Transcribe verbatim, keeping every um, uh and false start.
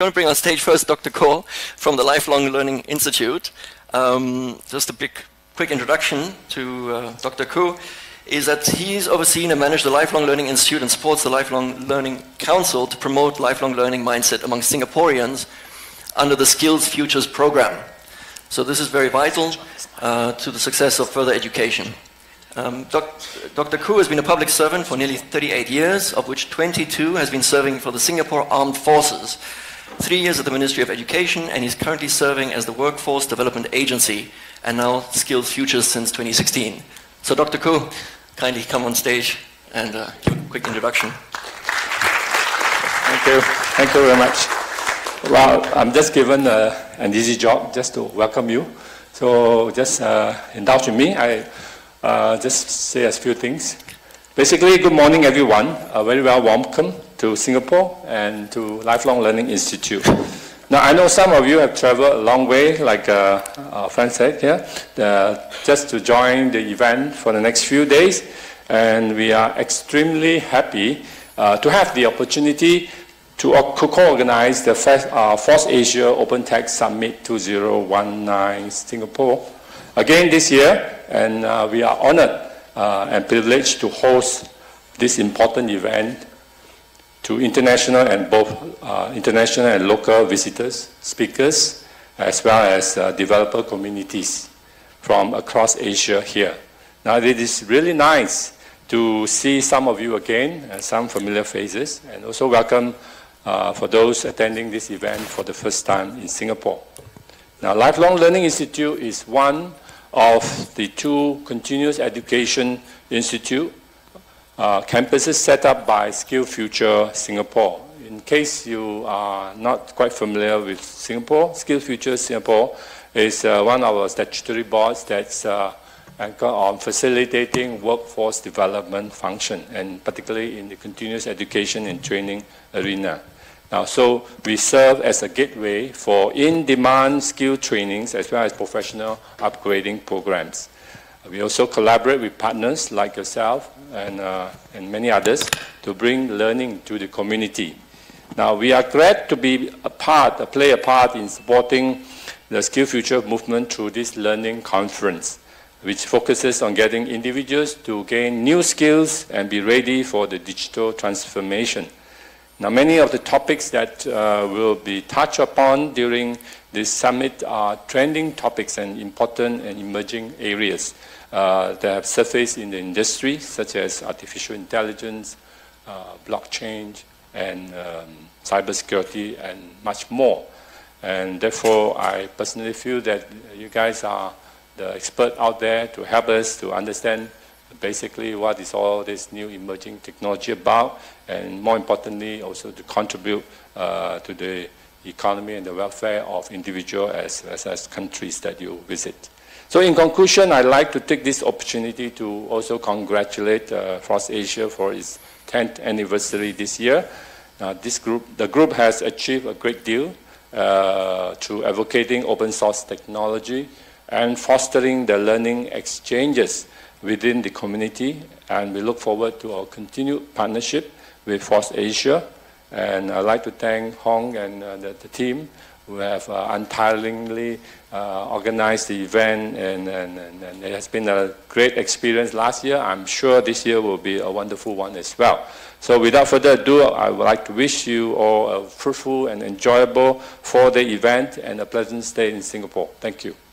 going to bring on stage first Doctor Ko from the Lifelong Learning Institute. Um, just a big, quick introduction to uh, Doctor Ko is that he's overseen and managed the Lifelong Learning Institute and supports the Lifelong Learning Council to promote lifelong learning mindset among Singaporeans under the SkillsFuture program. So this is very vital uh, to the success of further education. Um, Doc Doctor Ko has been a public servant for nearly thirty-eight years, of which twenty-two has been serving for the Singapore Armed Forces, three years at the Ministry of Education, and he's currently serving as the Workforce Development Agency, and now SkillsFuture since twenty sixteen. So Doctor Ko, kindly come on stage and uh, give a quick introduction. Thank you. Thank you very much. Well, I'm just given uh, an easy job just to welcome you. So just uh, indulge in me. I uh, just say a few things. Basically, good morning, everyone. A very well welcome to Singapore and to Lifelong Learning Institute. Now, I know some of you have traveled a long way, like uh, our friend said here, uh, just to join the event for the next few days. And we are extremely happy uh, to have the opportunity to co-organize the uh, Force Asia Open Tech Summit two thousand nineteen Singapore again this year. And uh, we are honored uh, and privileged to host this important event to international and both uh, international and local visitors, speakers, as well as uh, developer communities from across Asia here. Now, it is really nice to see some of you again, and some familiar faces, and also welcome uh, for those attending this event for the first time in Singapore. Now, Lifelong Learning Institute is one of the two continuous education institute Uh, campuses set up by SkillsFuture Singapore. In case you are not quite familiar with Singapore, SkillsFuture Singapore is uh, one of our statutory boards that's uh, anchored on facilitating workforce development function, and particularly in the continuous education and training arena. Now, so we serve as a gateway for in-demand skill trainings as well as professional upgrading programs. We also collaborate with partners like yourself and, uh, and many others to bring learning to the community. Now, we are glad to be a part, uh, play a part in supporting the SkillsFuture movement through this learning conference, which focuses on getting individuals to gain new skills and be ready for the digital transformation. Now, many of the topics that uh, will be touched upon during this summit are trending topics and important and emerging areas uh, that have surfaced in the industry, such as artificial intelligence, uh, blockchain, and um, cybersecurity, and much more. And therefore, I personally feel that you guys are the expert out there to help us to understand basically what is all this new emerging technology about, and more importantly, also to contribute uh, to the economy and the welfare of individuals as, as, as countries that you visit. So in conclusion, I'd like to take this opportunity to also congratulate uh, Force Asia for its tenth anniversary this year. Uh, this group, the group has achieved a great deal uh, through advocating open source technology and fostering the learning exchanges within the community, and we look forward to our continued partnership with Force Asia. And I'd like to thank Hong and uh, the, the team who have uh, untiringly uh, organized the event, and, and, and, and it has been a great experience last year. I'm sure this year will be a wonderful one as well. So without further ado, I would like to wish you all a fruitful and enjoyable four-day event and a pleasant stay in Singapore. Thank you.